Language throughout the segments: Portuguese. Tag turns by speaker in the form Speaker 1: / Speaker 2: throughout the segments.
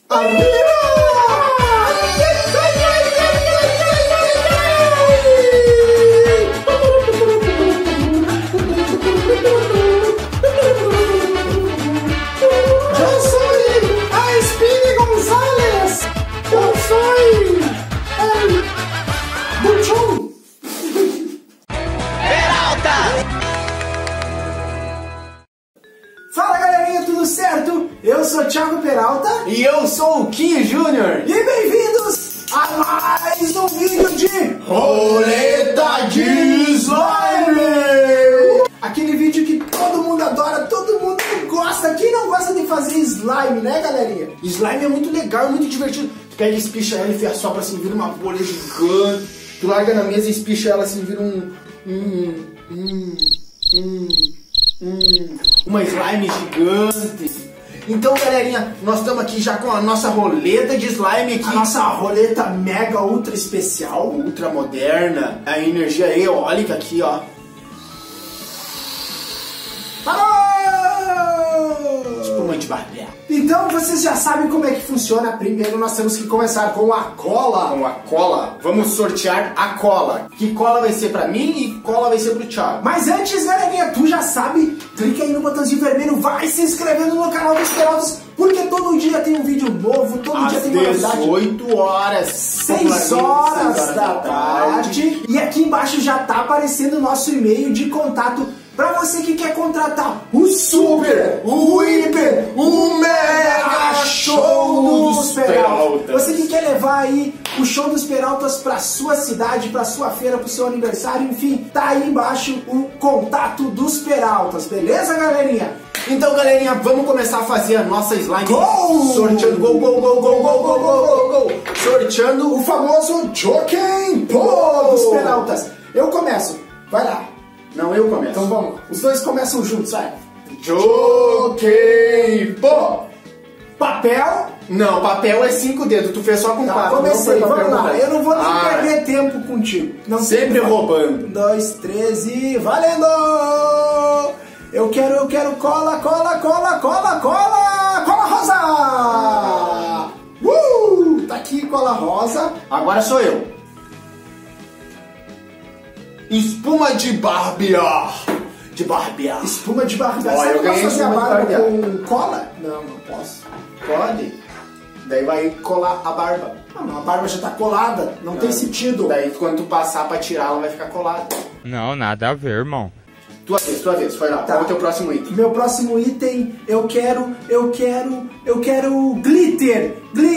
Speaker 1: Fala galerinha, tudo certo? Eu sou o Thiago Peralta.
Speaker 2: E eu sou o Kim Júnior.
Speaker 1: E bem-vindos a mais um vídeo de
Speaker 2: Roleta de Slime!
Speaker 1: Aquele vídeo que todo mundo adora, todo mundo gosta. Quem não gosta de fazer slime, né galerinha?
Speaker 2: Slime é muito legal, é muito divertido. Tu pega e espicha ela e sopra assim, vira uma bolha gigante. Tu larga na mesa e espicha ela assim, vira uma slime gigante. Então, galerinha, nós estamos aqui já com a nossa roleta de slime aqui.
Speaker 1: A nossa roleta mega ultra especial,
Speaker 2: ultra moderna, a energia eólica aqui, ó. Espuma de barbear.
Speaker 1: Então vocês já sabem como é que funciona. Primeiro nós temos que começar com a cola.
Speaker 2: Com a cola, vamos sortear a cola. Que cola vai ser pra mim e cola vai ser pro Thiago.
Speaker 1: Mas antes, galerinha, tu já sabe, clica aí no botãozinho vermelho, vai se inscrevendo no canal dos Peraltas, porque todo dia tem um vídeo novo, todo dia tem novidade.
Speaker 2: 18 horas,
Speaker 1: 6 horas da tarde. E aqui embaixo já tá aparecendo o nosso e-mail de contato pra você que quer contratar o super, o hiper, o mega show dos Peraltas. Você que quer levar aí o show dos Peraltas pra sua cidade, pra sua feira, pro seu aniversário, enfim, tá aí embaixo o contato dos Peraltas, beleza, galerinha?
Speaker 2: Então, galerinha, vamos começar a fazer a nossa slime.
Speaker 1: Gol!
Speaker 2: Sorteando gol. Sorteando
Speaker 1: o famoso Joken Pô dos Peraltas. Eu começo, vai lá.
Speaker 2: Não, eu começo.
Speaker 1: Então vamos, os dois começam juntos, vai.
Speaker 2: Joken Pô.
Speaker 1: Papel.
Speaker 2: Não, papel é 5 dedos, tu fez só com 4.
Speaker 1: Comecei, vamos lá, eu não vou nem perder tempo contigo. Não
Speaker 2: sempre roubando.
Speaker 1: 1, 2, 3 e valendo! Eu quero cola rosa! Tá aqui cola rosa.
Speaker 2: Agora sou eu. Espuma de barbear.
Speaker 1: Espuma de barbear.
Speaker 2: Olha,
Speaker 1: Você não pode fazer a barba com cola?
Speaker 2: Não posso. Pode. Daí vai colar a barba.
Speaker 1: Não, a barba já tá colada, não tem sentido.
Speaker 2: Daí quando tu passar pra tirar, ela vai ficar colada.
Speaker 3: Não, nada a ver, irmão.
Speaker 2: Tua vez, vai lá.
Speaker 1: Tá.
Speaker 2: Qual é o teu próximo item?
Speaker 1: Meu próximo item, eu quero glitter.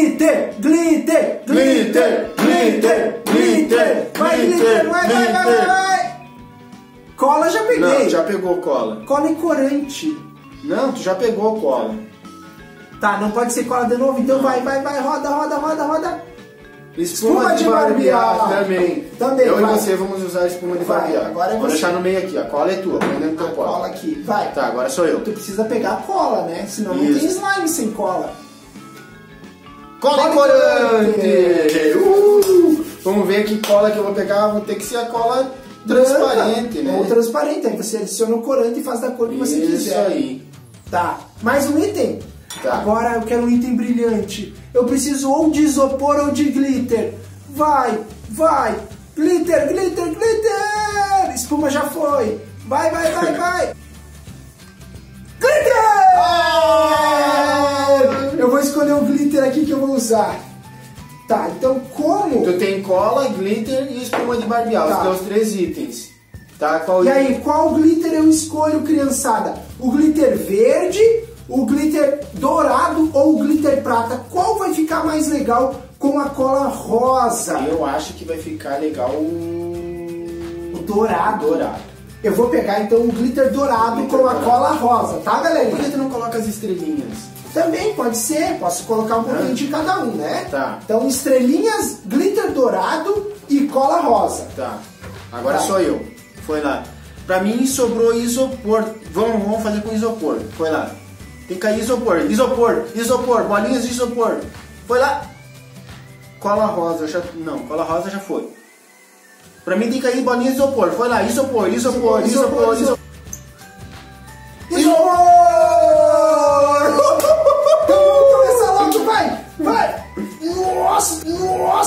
Speaker 1: Vai. Cola já peguei.
Speaker 2: Não, já pegou cola.
Speaker 1: Cola e corante.
Speaker 2: Não, tu já pegou cola.
Speaker 1: Tá, não pode ser cola de novo, então vai, roda.
Speaker 2: Espuma de barbear também. Eu
Speaker 1: vai.
Speaker 2: e você vamos usar espuma de barbear.
Speaker 1: Agora é você.
Speaker 2: Vou deixar no meio aqui, a cola é tua, põe dentro do teu
Speaker 1: cola aqui, vai.
Speaker 2: Tá, agora sou eu.
Speaker 1: Tu precisa pegar a cola, né? Senão não tem slime sem cola.
Speaker 2: Cola e corante! Vamos ver que cola que eu vou pegar, vou ter que ser a cola transparente, né?
Speaker 1: Ou transparente, aí você adiciona o corante e faz da cor que você quiser.
Speaker 2: Isso aí.
Speaker 1: Tá, mais um item?
Speaker 2: Tá.
Speaker 1: Agora eu quero um item brilhante. Eu preciso ou de isopor ou de glitter. Vai. Glitter. Espuma já foi. Vai. Glitter! Eu vou escolher o glitter aqui que eu vou usar. Tá, então como?
Speaker 2: Tu tem cola, glitter e espuma de barbear, os teus 3 itens. Tá,
Speaker 1: aí, qual glitter eu escolho, criançada? O glitter verde, o glitter dourado ou o glitter prata? Qual vai ficar mais legal com a cola rosa?
Speaker 2: Eu acho que vai ficar legal
Speaker 1: o dourado. Eu vou pegar então o glitter dourado com a cola rosa, tá, galera?
Speaker 2: Por que tu não coloca as estrelinhas?
Speaker 1: Também pode ser, posso colocar um pouquinho de cada um, né?
Speaker 2: Tá.
Speaker 1: Então estrelinhas, glitter dourado e cola rosa.
Speaker 2: Tá. Agora sou eu. Foi lá. Pra mim sobrou isopor. Vamos fazer com isopor. Foi lá. Tem que cair isopor. Bolinhas de isopor. Foi lá. Cola rosa já... Não, cola rosa já foi. Pra mim tem que cair bolinhas de isopor. Foi lá. Isopor.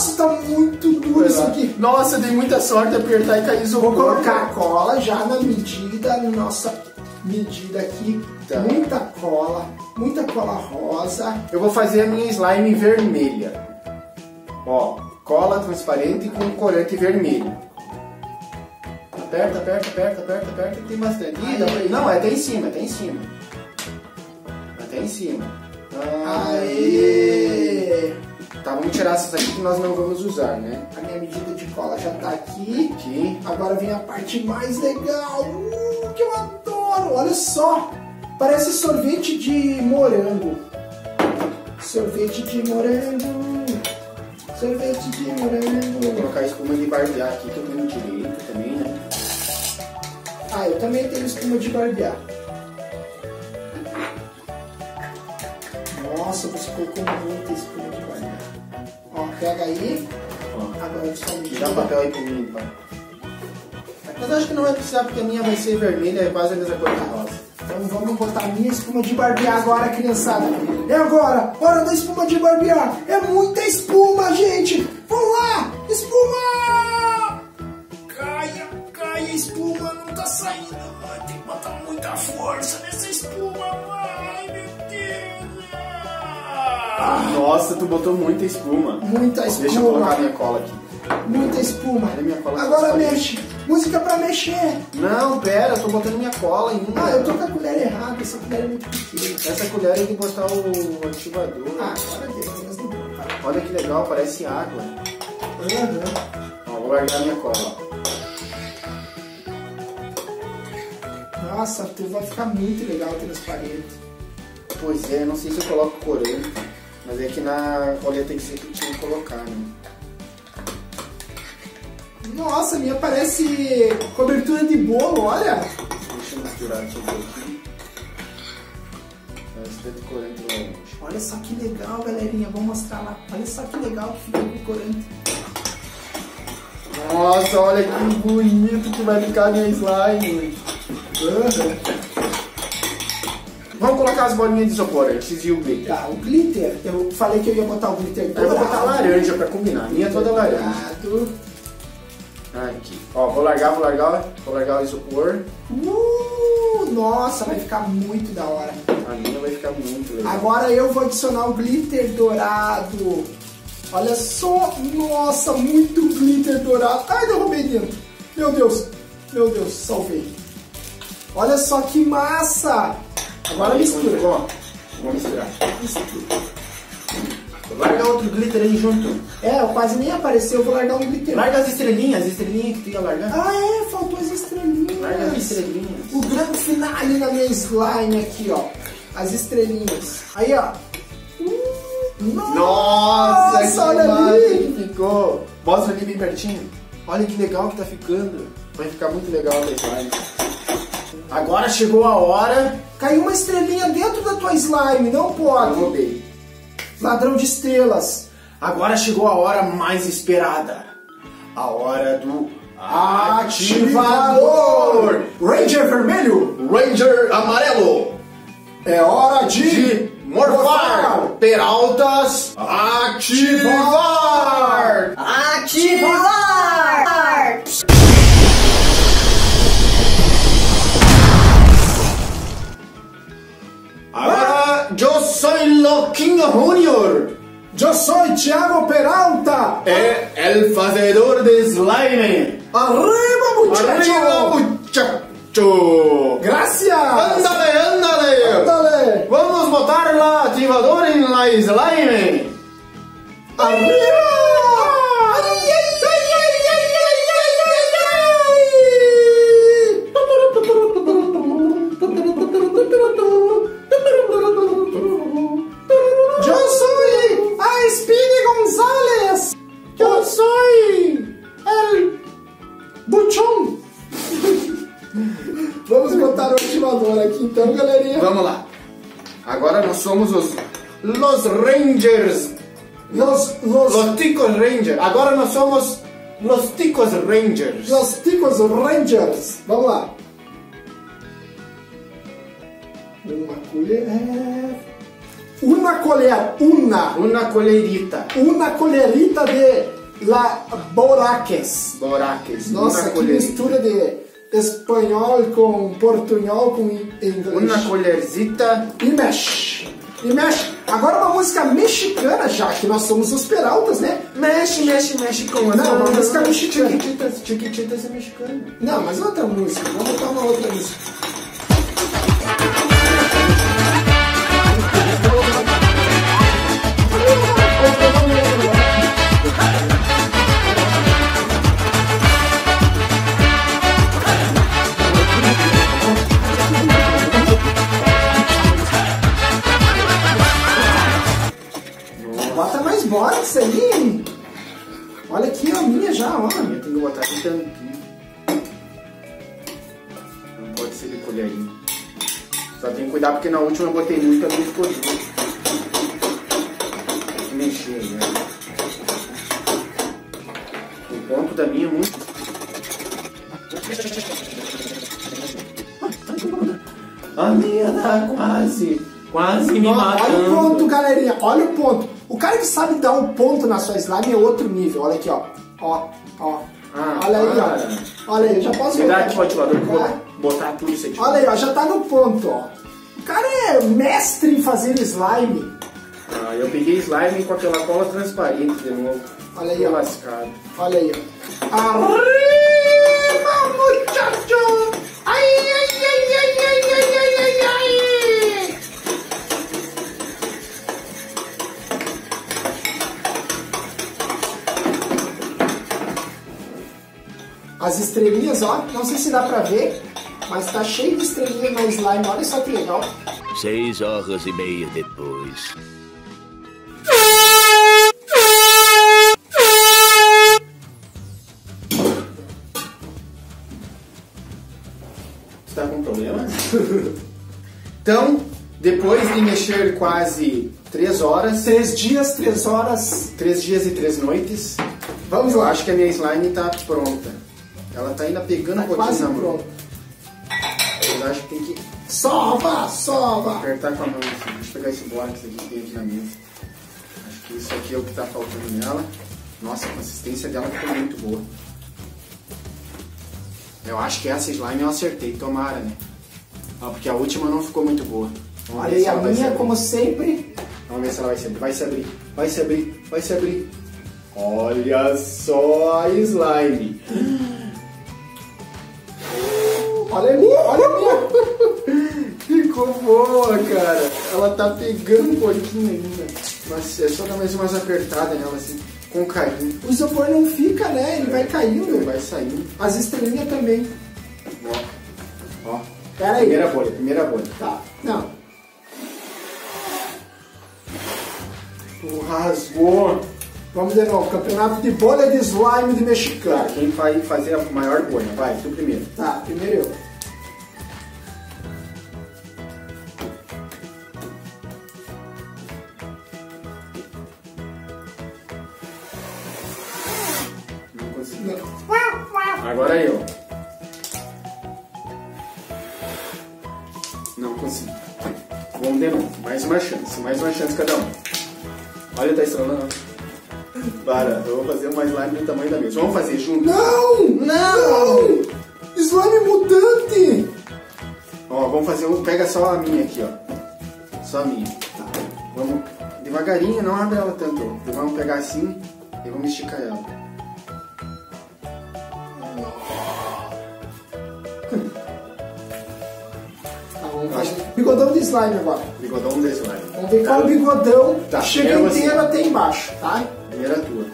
Speaker 1: Nossa, tá muito duro isso aqui.
Speaker 2: Nossa, dei muita sorte apertar e cair isopor.
Speaker 1: Vou colocar a cola já na medida, na nossa medida aqui.
Speaker 2: Tá.
Speaker 1: Muita cola rosa.
Speaker 2: Eu vou fazer a minha slime vermelha. Ó, cola transparente com corante vermelho. Aperta, aperta, aperta, aperta, aperta, tem bastante. Ih, dá pra... Não, é até em cima, até em cima. Até em cima.
Speaker 1: Aê!
Speaker 2: Tá, vamos tirar essas aqui que nós não vamos usar, né?
Speaker 1: A minha medida de cola já tá aqui.
Speaker 2: Aqui.
Speaker 1: Agora vem a parte mais legal. Que eu adoro! Olha só! Parece sorvete de morango. Sorvete de morango. Sorvete de morango.
Speaker 2: Vou colocar espuma de barbear aqui que eu tenho direito também, né?
Speaker 1: Ah, eu também tenho espuma de barbear. Nossa, você colocou muita espuma de barbear. Ó, pega aí.
Speaker 2: Ó.
Speaker 1: Agora só me
Speaker 2: Dá papel aí pra mim, pai. Mas eu acho que não vai precisar porque a minha vai ser vermelha, é quase a mesma cor que a rosa.
Speaker 1: Então vamos botar a minha espuma de barbear agora, criançada. É agora, hora da espuma de barbear. É muita espuma, gente. Vamos lá, espuma! Caia, caia, espuma, não tá saindo. Tem que botar muita força nessa espuma. Ai, meu Deus.
Speaker 2: Nossa, tu botou muita espuma.
Speaker 1: Muita espuma.
Speaker 2: Deixa eu colocar minha cola aqui.
Speaker 1: Muita espuma.
Speaker 2: Olha minha cola.
Speaker 1: Agora mexe. Música pra mexer.
Speaker 2: Não, pera, eu tô botando minha cola ainda.
Speaker 1: Ah, eu tô com a colher errada. Essa colher é muito pequena.
Speaker 2: Essa colher tem que botar o ativador.
Speaker 1: Ah, agora deu. Mas não deu.
Speaker 2: Olha que legal, parece água.
Speaker 1: Uhum.
Speaker 2: Ó, vou largar minha cola.
Speaker 1: Nossa, tu vai ficar muito legal transparente.
Speaker 2: Pois é, não sei se eu coloco corante, mas é que na colher tem que ser que tinha que colocar, né?
Speaker 1: Nossa, a minha parece cobertura de bolo, olha.
Speaker 2: Deixa eu misturar tudo aqui. Parece que é de corante laranja.
Speaker 1: Olha só que legal, galerinha. Vou mostrar lá. Olha só que legal que fica com corante.
Speaker 2: Nossa, olha que bonito que vai ficar minha slime.
Speaker 1: Uhum.
Speaker 2: Vamos colocar as bolinhas de isopor, a gente viu o glitter.
Speaker 1: Tá, o glitter. Eu falei que eu ia botar o glitter
Speaker 2: Eu vou botar laranja pra combinar. A minha é toda laranja.
Speaker 1: Dourado.
Speaker 2: Aqui. Ó, vou largar o isopor.
Speaker 1: Nossa, vai ficar muito da hora.
Speaker 2: A minha vai ficar muito legal.
Speaker 1: Agora eu vou adicionar o glitter dourado. Olha só, nossa, muito glitter dourado. Ai, derrubei dentro. Meu Deus, salvei. Olha só que massa. Agora mistura.
Speaker 2: Ó, vou misturar. Larga outro glitter aí junto.
Speaker 1: É, quase nem apareceu, eu vou largar um glitter.
Speaker 2: Larga as estrelinhas que tu ia largar.
Speaker 1: Ah, é, faltou as estrelinhas.
Speaker 2: Larga as estrelinhas.
Speaker 1: O grande finale da minha slime aqui, ó. As estrelinhas. Aí, ó.
Speaker 2: Nossa, que
Speaker 1: olha
Speaker 2: massa
Speaker 1: ali.
Speaker 2: que ficou. Mostra ali bem pertinho. Olha que legal que tá ficando. Vai ficar muito legal a slime. Agora chegou a hora.
Speaker 1: Caiu uma estrelinha dentro da tua slime, não pode.
Speaker 2: Roubei.
Speaker 1: Ladrão de estrelas.
Speaker 2: Agora chegou a hora mais esperada. A hora do ativador.
Speaker 1: Ranger vermelho.
Speaker 2: Ranger amarelo.
Speaker 1: É hora de
Speaker 2: Morfar. Peraltas. Ativar.
Speaker 4: Ativar!
Speaker 2: Agora, eu sou Loquinho Junior.
Speaker 1: Eu sou Thiago Peralta.
Speaker 2: É el fazedor de slime.
Speaker 1: Arriba, muchacho.
Speaker 2: Arriba, muchacho.
Speaker 1: Gracias.
Speaker 2: Ándale, ándale.
Speaker 1: Ándale.
Speaker 2: Vamos botar o ativador em la slime.
Speaker 1: Arriba. Eu sou a Speedy González. Eu sou el Buchon. Vamos botar o ativador aqui então, galerinha.
Speaker 2: Vamos lá. Agora nós somos los Rangers. Los Ticos Rangers. Agora nós somos los Ticos Rangers.
Speaker 1: Los Ticos Rangers. Vamos lá. Uma colher. Una
Speaker 2: colherita.
Speaker 1: Una colherita de la Boraques. Nossa, que mistura de espanhol com portunhol com inglês.
Speaker 2: Una colherzita.
Speaker 1: E mexe. Agora uma música mexicana, já que nós somos os peraltas, né?
Speaker 2: Mexe com a...
Speaker 1: Não, uma música mexicana.
Speaker 2: Chiquititas é mexicano.
Speaker 1: Não, mas outra música. Vamos botar uma outra música. Bota mais bots aí. Olha aqui a minha já, ó.
Speaker 2: Eu tenho que botar de tampinha. Não pode ser de colherinha. Só tem que cuidar porque na última eu botei muito, também ficou duro. Tem que mexer aí, né? O ponto da minha é muito... A minha tá quase me matando.
Speaker 1: Olha o ponto, galerinha. Olha o ponto. O cara que sabe dar um ponto na sua slime é outro nível. Olha aqui, ó. Ó. Olha aí, ó. Olha aí, já posso
Speaker 2: pegar
Speaker 1: botar
Speaker 2: aqui o ventilador que eu vou botar tudo isso aí.
Speaker 1: Olha aí, ó. Já tá no ponto, ó. O cara é mestre em fazer slime.
Speaker 2: Ah, eu peguei slime com aquela cola transparente de novo.
Speaker 1: Olha aí, ó.
Speaker 2: Lascado.
Speaker 1: Olha aí, ó. Arriba, muchacho! Ai. As estrelinhas, ó, não sei se dá pra ver, mas tá cheio de estrelinhas na slime, olha só que legal.
Speaker 4: 6h30 depois.
Speaker 2: Você tá com problema? Então, depois de mexer quase 3 horas...
Speaker 1: 3 dias, 3 horas...
Speaker 2: 3 dias e 3 noites...
Speaker 1: Vamos
Speaker 2: eu
Speaker 1: lá.
Speaker 2: acho que a minha slime tá pronta. Ela tá ainda pegando um pouquinho
Speaker 1: quase
Speaker 2: na mão.
Speaker 1: pronto.
Speaker 2: Eu acho que tem que
Speaker 1: Sova!
Speaker 2: apertar com a mão assim. Deixa eu pegar esse box aqui que tem aqui na mesa. Acho que isso aqui é o que tá faltando nela. Nossa, a consistência dela ficou muito boa. Eu acho que essa slime eu acertei, tomara, né? Ah, porque a última não ficou muito boa. Vamos
Speaker 1: Olha
Speaker 2: ver
Speaker 1: aí
Speaker 2: se
Speaker 1: a
Speaker 2: ela vai se
Speaker 1: minha,
Speaker 2: abrir.
Speaker 1: como sempre.
Speaker 2: Vamos ver se ela vai se abrir. Vai se abrir. Olha só a slime.
Speaker 1: Olha ali, olha a minha.
Speaker 2: Ficou boa, cara. Ela tá pegando um pouquinho ainda. Mas é só dar mais umas apertadas nela assim, com carinho.
Speaker 1: O isopor não fica, né? Ele vai caindo.
Speaker 2: Vai saindo.
Speaker 1: As estrelinhas também.
Speaker 2: Ó.
Speaker 1: Pera aí.
Speaker 2: Primeira bolha.
Speaker 1: Tá, não.
Speaker 2: Rasgou.
Speaker 1: Vamos de novo. Campeonato de bolha de slime de mexicano.
Speaker 2: Quem vai fazer a maior bolha? Vai, tu primeiro.
Speaker 1: Tá, primeiro eu.
Speaker 2: Não consegui.
Speaker 1: Não.
Speaker 2: Agora eu. Não consegui. Vamos de novo. Mais uma chance cada um. Olha, tá estralando. Para, eu vou fazer uma slime do tamanho da mesa. Vamos fazer junto?
Speaker 1: Não! Slime mutante!
Speaker 2: Ó, vamos fazer um. Pega só a minha aqui, ó. Só a minha.
Speaker 1: Tá.
Speaker 2: Vamos devagarinho, não abre ela tanto. Vamos pegar assim e vamos esticar ela.
Speaker 1: Tá, vamos fazer bigodão de slime agora.
Speaker 2: Bigodão de slime.
Speaker 1: Vamos ver qual bigodão
Speaker 2: Tá,
Speaker 1: chega
Speaker 2: primeiro você.
Speaker 1: inteiro até embaixo, tá?
Speaker 2: Primeira tua.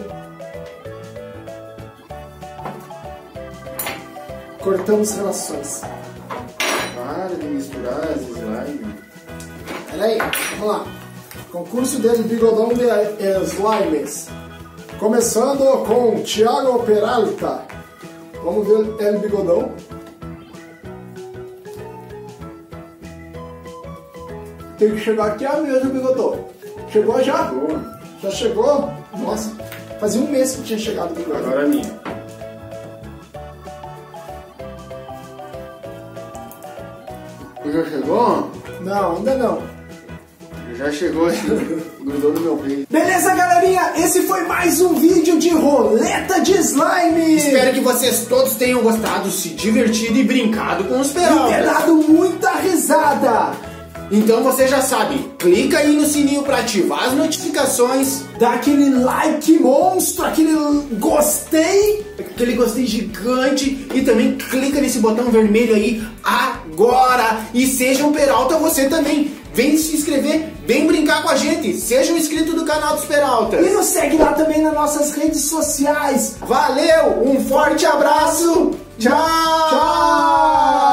Speaker 1: Cortamos relações.
Speaker 2: Para de misturar as slime.
Speaker 1: Pera aí, vamos lá. Concurso de bigodão de slimes. Começando com Thiago Peralta. Vamos ver el bigodão. Tem que chegar aqui a mesa, bigodão. Chegou já?
Speaker 2: Boa.
Speaker 1: Já chegou? Nossa, fazia um mês que tinha chegado o bigodão.
Speaker 2: Agora a minha.
Speaker 1: Já chegou? Não, ainda não.
Speaker 2: Já chegou, grudou no meu peito.
Speaker 1: Beleza, galerinha? Esse foi mais um vídeo de roleta de slime.
Speaker 2: Espero que vocês todos tenham gostado, se divertido e brincado com os
Speaker 1: E ter
Speaker 2: peraltas.
Speaker 1: dado muita risada.
Speaker 2: Então você já sabe, clica aí no sininho para ativar as notificações.
Speaker 1: Dá aquele like monstro, aquele gostei.
Speaker 2: Aquele gostei gigante e também clica nesse botão vermelho aí agora e seja um Peralta você também. Vem se inscrever, vem brincar com a gente, seja um inscrito do canal dos Peraltas.
Speaker 1: E nos segue lá também nas nossas redes sociais.
Speaker 2: Valeu, um forte abraço, tchau!
Speaker 1: Tchau!